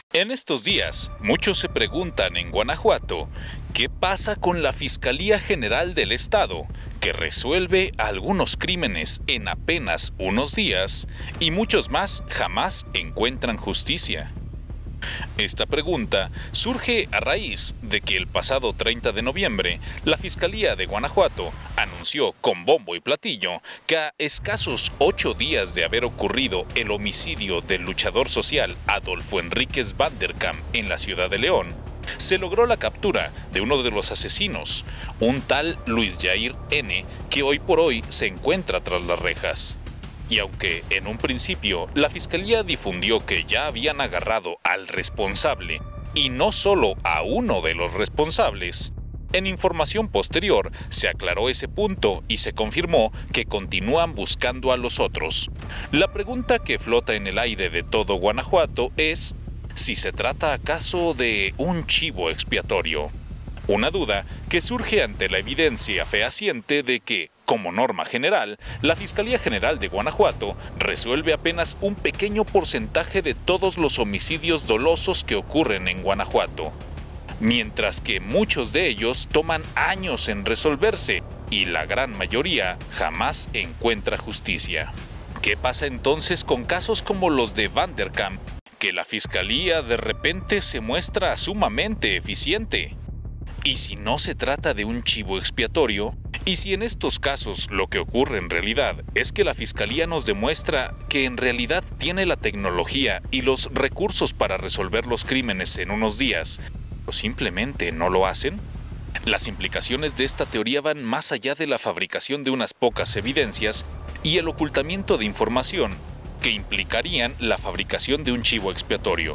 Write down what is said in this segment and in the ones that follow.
En estos días, muchos se preguntan en Guanajuato, ¿qué pasa con la Fiscalía General del Estado, que resuelve algunos crímenes en apenas unos días y muchos más jamás encuentran justicia? Esta pregunta surge a raíz de que el pasado 30 de noviembre, la Fiscalía de Guanajuato anunció con bombo y platillo que a escasos 8 días de haber ocurrido el homicidio del luchador social Adolfo Enríquez Van der Kamp en la ciudad de León, se logró la captura de uno de los asesinos, un tal Luis Jair N., que hoy por hoy se encuentra tras las rejas. Y aunque en un principio la Fiscalía difundió que ya habían agarrado al responsable, y no solo a uno de los responsables, en información posterior se aclaró ese punto y se confirmó que continúan buscando a los otros. La pregunta que flota en el aire de todo Guanajuato es si se trata acaso de un chivo expiatorio. Una duda que surge ante la evidencia fehaciente de que, como norma general, la Fiscalía General de Guanajuato resuelve apenas un pequeño porcentaje de todos los homicidios dolosos que ocurren en Guanajuato, mientras que muchos de ellos toman años en resolverse y la gran mayoría jamás encuentra justicia. ¿Qué pasa entonces con casos como los de Van der Kamp, que la Fiscalía de repente se muestra sumamente eficiente? ¿Y si no se trata de un chivo expiatorio? ¿Y si en estos casos lo que ocurre en realidad es que la Fiscalía nos demuestra que en realidad tiene la tecnología y los recursos para resolver los crímenes en unos días, o simplemente no lo hacen? Las implicaciones de esta teoría van más allá de la fabricación de unas pocas evidencias y el ocultamiento de información que implicarían la fabricación de un chivo expiatorio.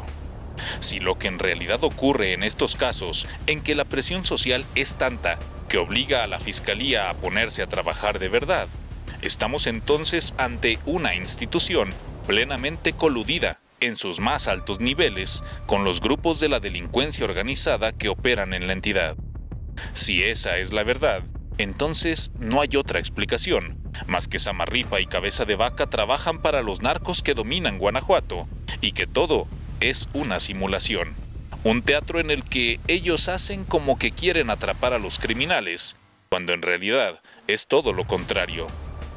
Si lo que en realidad ocurre en estos casos, en que la presión social es tanta que obliga a la Fiscalía a ponerse a trabajar de verdad, estamos entonces ante una institución plenamente coludida en sus más altos niveles con los grupos de la delincuencia organizada que operan en la entidad. Si esa es la verdad, entonces no hay otra explicación, más que Samarripa y Cabeza de Vaca trabajan para los narcos que dominan Guanajuato, y que todo es una simulación, un teatro en el que ellos hacen como que quieren atrapar a los criminales, cuando en realidad es todo lo contrario.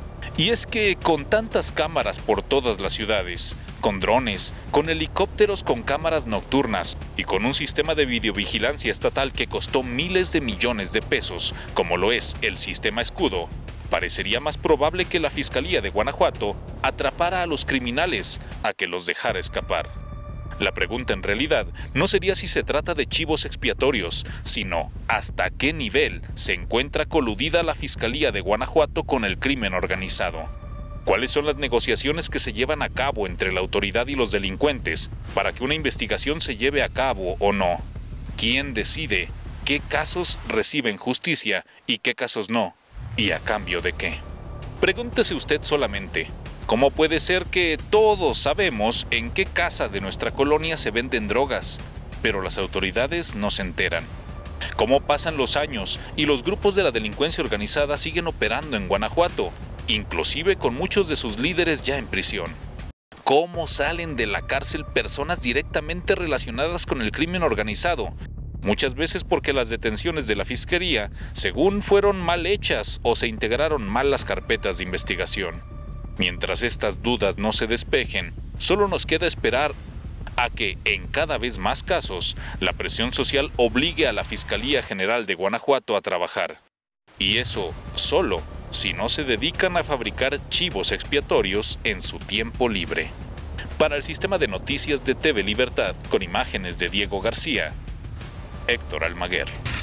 Y es que con tantas cámaras por todas las ciudades, con drones, con helicópteros con cámaras nocturnas y con un sistema de videovigilancia estatal que costó miles de millones de pesos, como lo es el sistema Escudo, parecería más probable que la Fiscalía de Guanajuato atrapara a los criminales a que los dejara escapar. La pregunta en realidad no sería si se trata de chivos expiatorios, sino hasta qué nivel se encuentra coludida la Fiscalía de Guanajuato con el crimen organizado. ¿Cuáles son las negociaciones que se llevan a cabo entre la autoridad y los delincuentes para que una investigación se lleve a cabo o no? ¿Quién decide qué casos reciben justicia y qué casos no? ¿Y a cambio de qué? Pregúntese usted solamente, ¿cómo puede ser que todos sabemos en qué casa de nuestra colonia se venden drogas, pero las autoridades no se enteran? ¿Cómo pasan los años y los grupos de la delincuencia organizada siguen operando en Guanajuato, inclusive con muchos de sus líderes ya en prisión? ¿Cómo salen de la cárcel personas directamente relacionadas con el crimen organizado? Muchas veces porque las detenciones de la Fiscalía, según fueron mal hechas o se integraron mal las carpetas de investigación. Mientras estas dudas no se despejen, solo nos queda esperar a que, en cada vez más casos, la presión social obligue a la Fiscalía General de Guanajuato a trabajar. Y eso solo si no se dedican a fabricar chivos expiatorios en su tiempo libre. Para el sistema de noticias de TV Libertad, con imágenes de Diego García, Héctor Almaguer.